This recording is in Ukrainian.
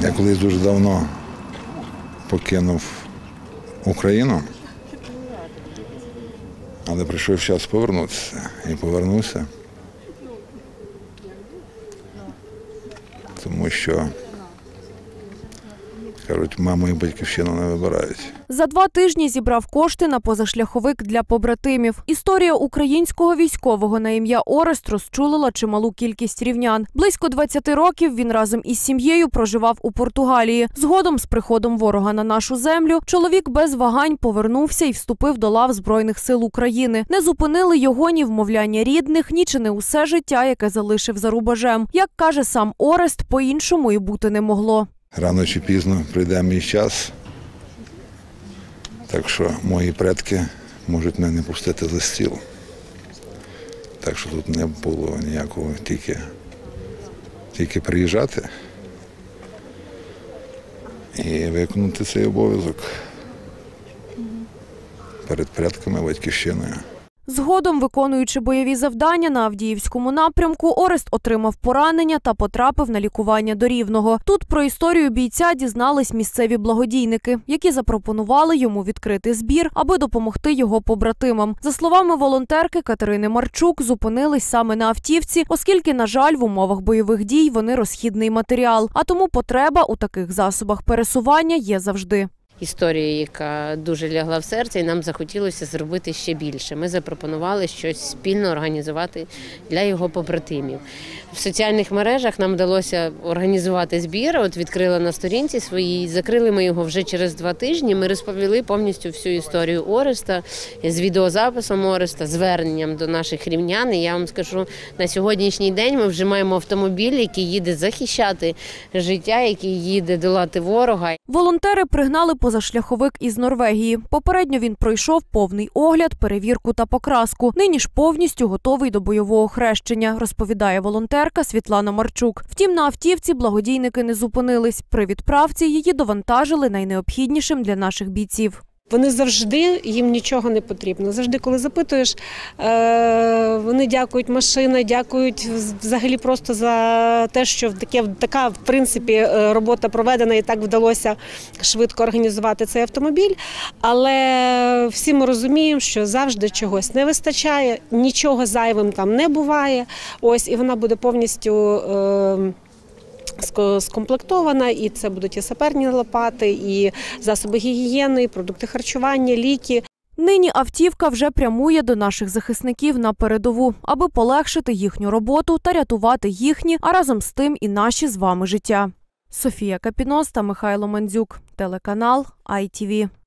Я колись дуже давно покинув Україну, але прийшов час повернутися. І повернувся, тому що, кажуть, маму і батьківщину не вибирають. За 2 тижні зібрав кошти на позашляховик для побратимів. Історія українського військового на ім'я Орест розчулила чималу кількість рівнян. Близько 20 років він разом із сім'єю проживав у Португалії. Згодом, з приходом ворога на нашу землю, чоловік без вагань повернувся і вступив до лав Збройних сил України. Не зупинили його ні вмовляння рідних, ні чи не усе життя, яке залишив за рубежем. Як каже сам Орест, по-іншому і бути не могло. Рано чи пізно прийде мій час, так що мої предки можуть мене не пустити за стіл. Так що тут не було ніякого, тільки приїжджати і виконати цей обов'язок перед предками, батьківщиною. Згодом, виконуючи бойові завдання на Авдіївському напрямку, Орест отримав поранення та потрапив на лікування до Рівного. Тут про історію бійця дізнались місцеві благодійники, які запропонували йому відкрити збір, аби допомогти його побратимам. За словами волонтерки Катерини Марчук, зупинились саме на автівці, оскільки, на жаль, в умовах бойових дій вони розхідний матеріал, а тому потреба у таких засобах пересування є завжди. Історія, яка дуже лягла в серце, і нам захотілося зробити ще більше. Ми запропонували щось спільно організувати для його побратимів. В соціальних мережах нам вдалося організувати збір, відкрили на сторінці своїй, закрили ми його вже через 2 тижні. Ми розповіли повністю всю історію Ореста, з відеозаписом Ореста, зверненням до наших рівнян. І я вам скажу, на сьогоднішній день ми вже маємо автомобіль, який їде захищати життя, який їде долати ворога. Волонтери пригнали позашляховик із Норвегії. Попередньо він пройшов повний огляд, перевірку та покраску. Нині ж повністю готовий до бойового хрещення, розповідає волонтерка Світлана Марчук. Втім, на автівці благодійники не зупинились. При відправці її довантажили найнеобхіднішим для наших бійців. Вони завжди, їм нічого не потрібно. Завжди, коли запитуєш, вони дякують машині, дякують взагалі просто за те, що така, в принципі, робота проведена і так вдалося швидко організувати цей автомобіль. Але всі ми розуміємо, що завжди чогось не вистачає, нічого зайвим там не буває. Ось, і вона буде повністю скомплектована, і це будуть і саперні лопати, і засоби гігієни, і продукти харчування, ліки. Нині автівка вже прямує до наших захисників на передову, аби полегшити їхню роботу та рятувати їхні, а разом з тим і наші з вами життя. Софія Капінос та Михайло Мандзюк. Телеканал ITV.